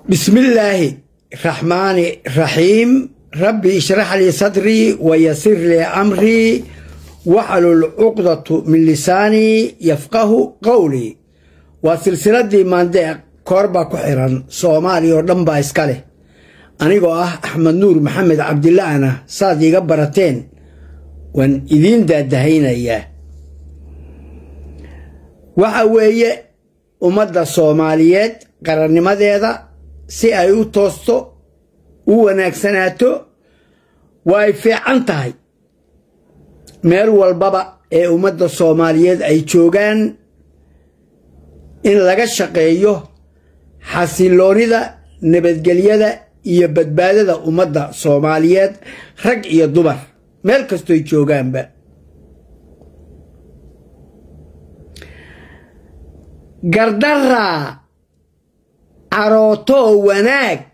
بسم الله الرحمن الرحيم. ربي اشرح لي صدري ويسر لي أمري واحلل عقدة من لساني يفقه قولي. وسلسلة دي مانديق كوربا كحيران صومالي ودنبا اسكاله أنيقو أحمد نور محمد عبد الله أنا صادي قبرتين وان إذين دهين إياه وحاوية أمد الصوماليات قررني ماذا si ay u toosto u wanaagsanaato way fiican tahay meel walbaba ee ummadda Soomaaliyeed ay joogaan in laga shaqeeyo xasiloonida nabadgelyada iyo badbaadada ummadda Soomaaliyeed rag iyo dumar meel kasto ay joogaanba gardarra عروتو وناك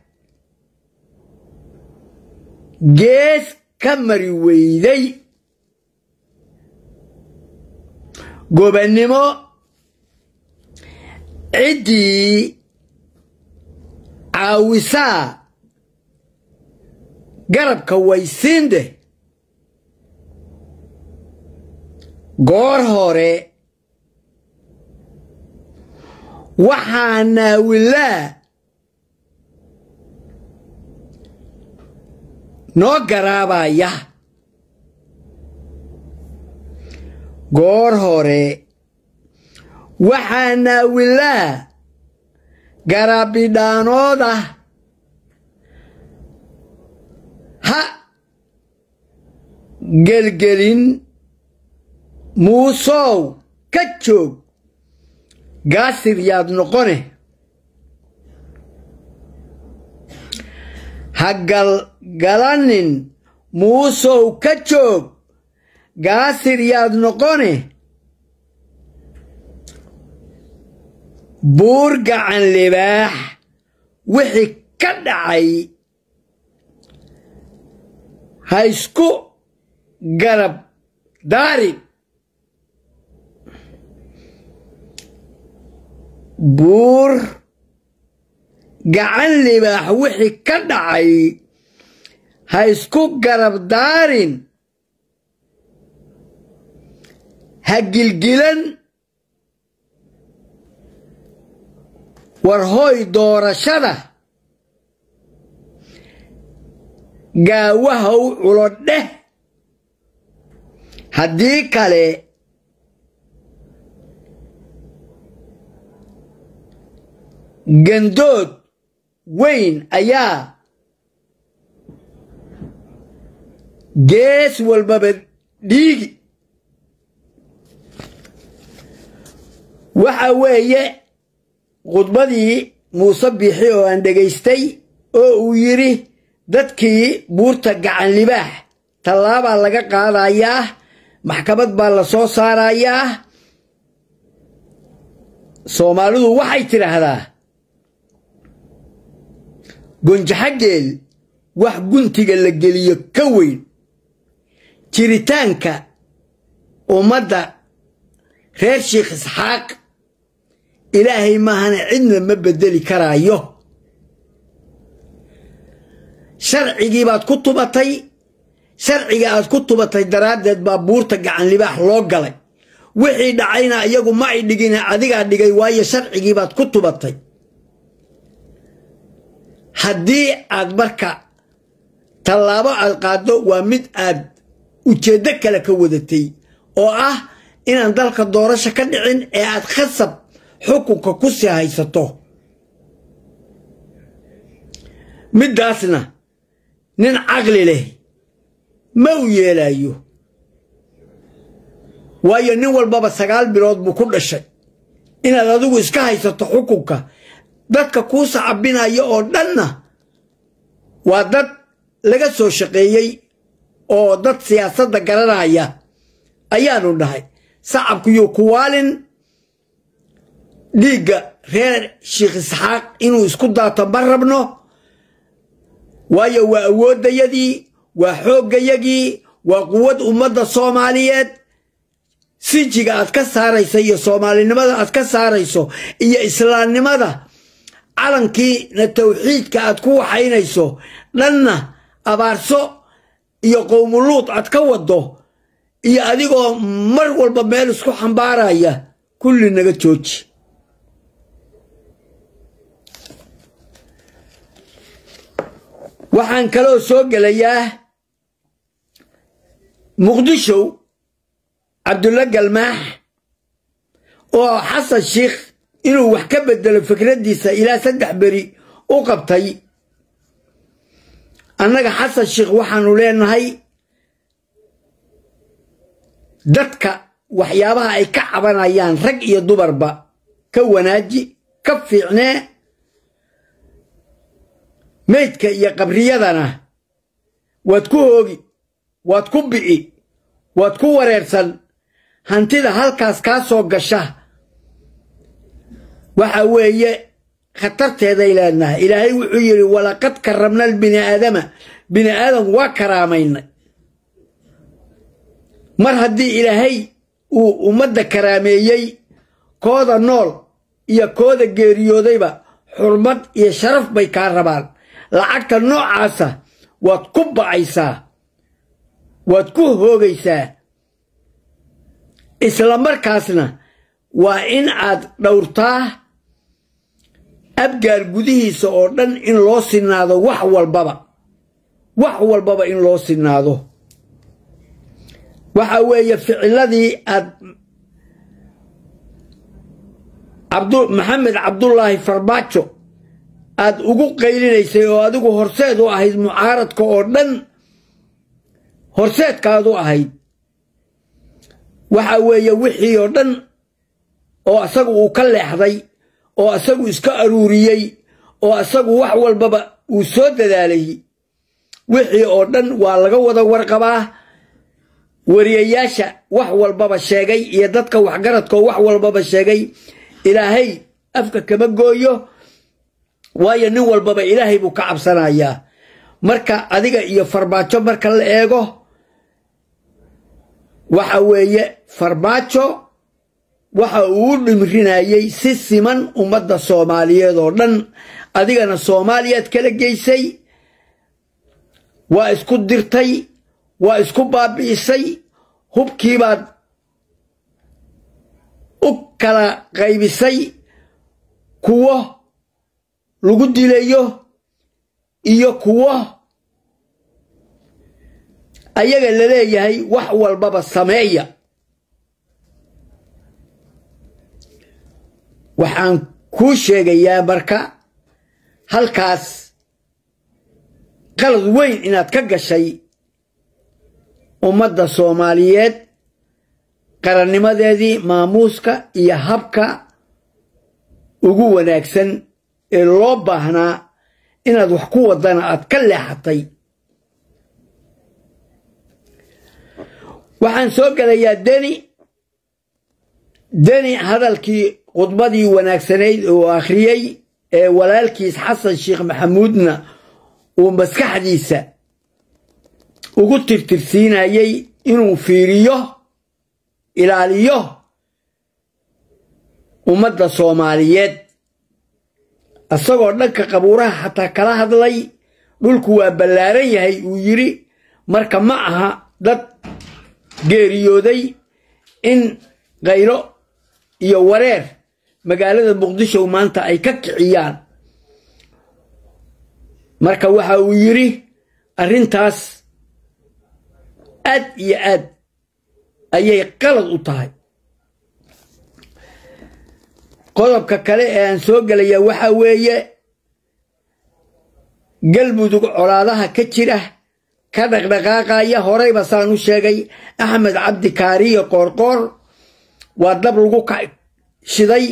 جيس كمري ويدي قوبنمو عدي عاوسا قرب كويسين ده قور هوري وحانا ولا نو قرابا يا غور هوري وحانا ولا قرابي دانو ده ها قلقلين موسو كتشوب قاسر ياد نقونه هقل قلنن موسو كتشوب قاسر ياد نقونه بورقع عن لباح وحي كدعي هايسكو قرب داري بور قعن لباح وحي كدعي هايسكو قرب دارين هقلقلن ورهوي دورشده قاوهو علده هديك عليه جندود وين أيا جيس والبابد ديجي وحاوية غضبدي مصبيحي واندقيستي او يري دادكي بورتا عن لباح طلابا لغا قادا اياه محكمة بالا سو سارا اياه سومالودو waxay tiraahdaa gonjaxageel wax guntiga la geliyo ka weyn jiritaanka ummadda reer Sheekh Isxaaq ilaahay maahana cidna ma bedeli karaayo sharcigii baad ku tubatay sharciga aad ku tubatay daraadeed baa buurta gacan libaax loo galay wixii dhacayna iyagu ma ay dhigin adiga dhigay waayo sharcigii baad ku tubatay haddii aad marka tallaabo aad qaado waa mid aad ujeeddo kale ka wadatay oo ah inaan dalka doorasho ka dhicin ee aad khasab xukunka ku sii haysato midaasna nin caqli leh ma u yeelayo waayo nin walbaba 9 bilood buu ku dhashay inaad adigu iska haysato xukunka dadka ku sacabinaya oo dhanna waa dad laga soo shaqeeyay oo dad siyaasadda garanaya ayaanu dhahay sacabku iyo kuwaalin dhiigga reer Sheekh Isxaaq inuu isku daato ma rabno waayo waa awoodayadii waa xoogayagii waa quwad ummadda Soomaaliyeed sijiga aad ka saarayso iyo Soomaalinimada aad ka saarayso iyo islaamnimada calankiina tawxiidka aad ku waxaynayso dhanna abaarso iyo qowmuluud aad ka wado iyo adigoo mar walba meel isku xambaaraya kulli naga jooji waxaan kaloo soo gelayaa muqdisho cabdulla galmaax oo xasan sheekh inuu wax ka bedelo fikradiisa ilaa 3 beri u qabtay annaga xasan sheekh waxaanu leenahay dadka waxyaabaha ay ka cabanayaan rag iyo dumarba ka wanaaji ka fiicnee meydka iyo qabriyadana waad ku hoogi waad ku bi'i waad ku wareersan hantida halkaas kaa soo gasha waxa weeye khatarteeday leednahay ilaahay wuxuu yidhi walaqad karramna bini aadam waa karaamayna mar haddii ilaahay uu ummadda karaameeyey kooda nool iyo kooda geeriyoodayba xurmad iyo sharaf bay kaa rabaan lacagta noocaasa waad ku ba'aysaa waad ku hoogaysaa isla markaasna waa in aad dhowrtaa abgaal gudihiisa oo dhan in loo sinaado wax walbaba in loo sinaado waxa weeye ficiladii aad maxamed cabdullaahi farmaajo aad ugu qaylinaysay oo adigu horseed u ahayd mucaaradka oo dhan horseedkaad u ahayd waxa weeye wixii oo dhan oo asagu uu ka leexday oo asagu iska aruuriyey oo asagu wax walbaba uu soo dadaalay wixii oo dhan waa laga wada warqabaa wariyayaasha wax walbaba sheegay iyo dadka waxgaradka wax walbaba sheegay ilaahay afka kama gooyo waayo nin walbaba ilaahay buu ka cabsanayaa marka adiga iyo farmaajo marka la eego waxa weeye farmaajo waxa uu dhimrinayay si siman ummadda Soomaaliyeed oo dhan adigana Soomaaliyeed kala geysay waa isku dirtay waa isku baabi'isay hubkii baad u kala qaybisay kuwo lagu dilayo iyo kuwo ayaga la leeyahay wax walbaba sameeya waxaan ku sheegayaa marka halkaas qalad weyn inaad ka gashay ummadda Soomaaliyeed qarannimadeedii maamuuska iyo habka ugu wanaagsan ee loo baahnaa inaad wax ku wadana aad ka leexatay waxaan soo galayaa deni hadalkii khudbadii wanaagsanayd oo akhriyay ee walaalkiis xasan sheekh maxamuudna uu maskaxdiisa ugu tirtirsiinayay inuu fiiriyo ilaaliyo ummadda Soomaaliyeed asagoo dhanka qabuuraha xataa kala hadlay dhulku waa ballaaran yahay uu yiri marka ma aha dad geeriyooday in qaylo iyo wareer magaalada Muqdisho maanta ay ka kiciyaan marka waxa uu yiri arrintaas aad iyo aad ayay qalad u tahay qodobka kale ee aan soo galaya waxa weeye galmudug colaadaha ka jira ka dhaqdhaqaaqaya horeyba saan u sheegay axmed cabdi kaariye qoorqoor waa dab lagu shiday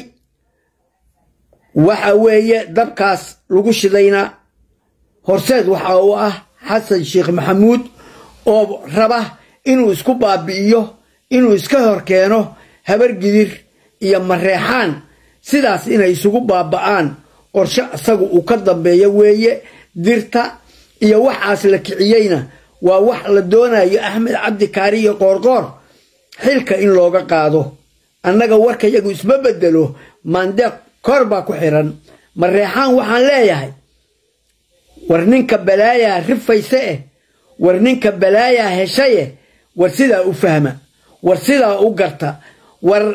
waxa weeye dabkaas lagu shidayna horseed waxa uu ah xasan sheekh maxamuud oo raba inuu isku baabi'iyo inuu iska horkeeno habar gidir iyo mareexaan sidaas inay isugu baaba'aan qorshe asagu uu ka dambeeyo weeye dirta iyo waxaas la kiciyeyna waa wax la doonayo axmed cabdi kaariye qoorqoor xilka in looga qaado annaga warka iyagu isma bedelo mandeeq kor baa ku xiran mareexaan waxaan leeyahay war ninka balaaya rifayse war ninka balaaya heshaye war sidaa u fahma war sidaa u garta war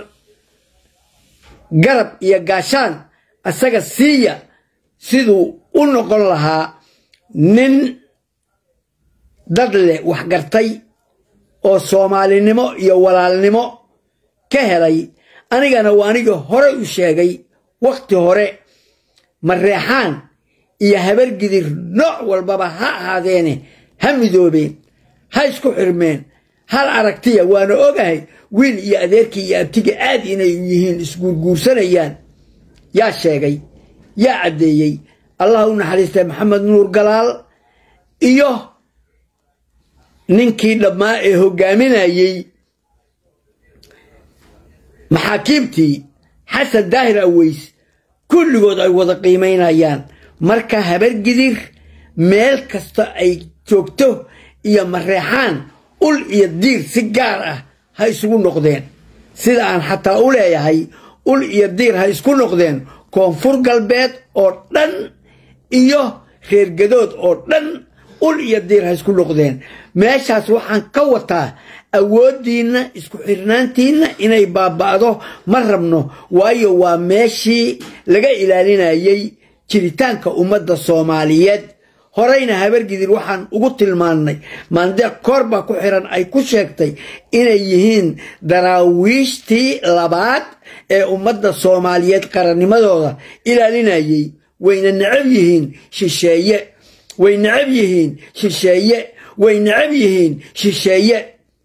garab iyo gaashaan asaga siiya siduu u noqon lahaa nin dad leh wax gartay oo Soomaalinimo iyo walaalnimo ka helay anigana waa aniga hore u sheegay waqti hore mareexaan iyo habar gidir nooc walbaba ha ahaadeene ha midoobeen ha isku xirmeen hal aragtiya waana ogahay wiil iyo adeerkii iyo abtiga aad inay yihiin isguurguursanayaan yaa sheegay yaa cadeeyay allah u naxariistay maxamed nuur galaal iyo ninkii dhammaa ee hogaaminayay maxaakiimtii xasan daahir aweys kulligood ay wada qiimeynayaan marka habar gidir meel kasta ay joogto iyo mareexaan ul iyo diir si gaar ah ha isugu noqdeen sida aan xataa u leeyahay ul iyo diir ha isku noqdeen koonfur galbeed oo dhan iyo reer gadood oo dhan ul iyo diir ha isku noqdeen meeshaas waxaan ka wataa awoodiina isku xirnaantiina inay baaba'do ma rabno waayo waa meeshii laga ilaalinayay jiritaanka ummadda Soomaaliyeed horeyna habar gidir waxaan ugu tilmaannay maandeeq korba ku xiran ay ku sheegtay inay yihiin daraawiishtii labaad ee ummadda Soomaaliyeed qarannimadooda ilaalinayay wayna necab yihiin shisheeye way necab yihiin shisheeye way necab yihiin shisheeye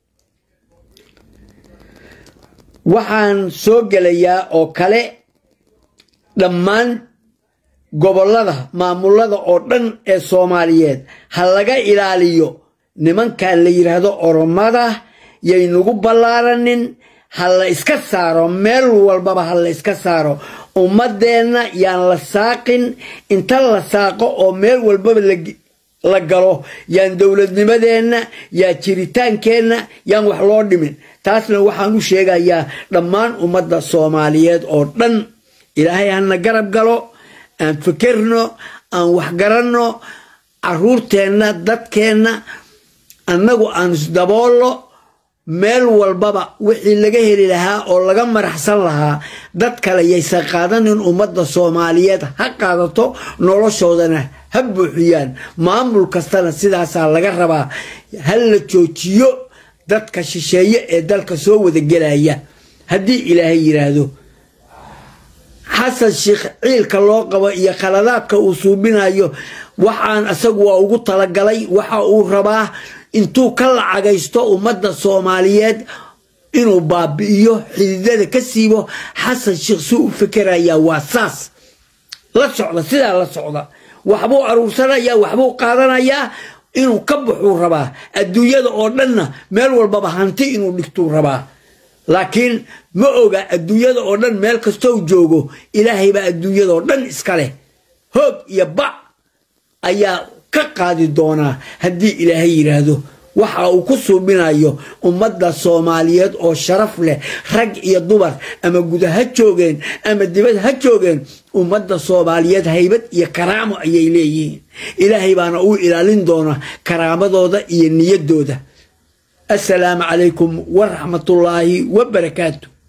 waxaan soo gelayaa oo kale dhammaan gobolada maamulada oo dhan ee Soomaaliyeed ha laga ilaaliyo nimanka la yiraahdo oromada yay nagu ballaaranin ha la iska saaro meel walbaba ha la iska saaro ummadeena yaan la saaqin inta la saaqo oo meel walbaba la galo yaan dawladnimadeena yaa jiritaankeenna yaan wax loo dhimin taasna waxaan u sheegayaa dhammaan ummadda Soomaaliyeed oo dhan ilaahay hana garab galo aan fikirno aan wax garanno caruurteena dadkeena annagu aan isdaboolo meel walbaba wixii laga heli lahaa oo laga maraxsan lahaa dad kale yaysan qaadanin ummadda Soomaaliyeed ha qaadato noloshoodana ha buuxiyaan maamul kastana sidaasaa laga rabaa hal la joojiyo dadka shisheeye ee dalka soo wada gelaya haddii ilaahay yiraahdo xasan sheekh ciilka loo qabo iyo khaladaadka uu suubinayo waxaan asagu waa ugu talagalay waxa uu rabaa intuu ka lacagaysto ummadda Soomaaliyeed inuu baabi'iyo xididada ka siibo xasan sheekh suu fikiraya waa saas la socda sidaa la socda waxbuu aruursanaya waxbuu qaadanaya inuu ka baxuu rabaa adduunyada oo dhanna meel walbaba hanti inuu dhigtuu rabaa laakiin ma oga adduunyada oo dhan meel kastoo joogo ilaahay baa adduunyada oo dhan iska leh hoog iyo bac ayaa ka qaadi doonaa haddii ilaahay yiraahdo waxa uu ku suubinayo ummadda Soomaaliyeed oo sharaf leh rag iyo dumar ama gudaha joogeen ama dibad ha joogeen ummadda Soomaaliyeed haybad iyo karaamo ayay leeyihiin ilaahay baana uu ilaalin doona karaamadooda iyo niyadooda السلام عليكم ورحمة الله وبركاته.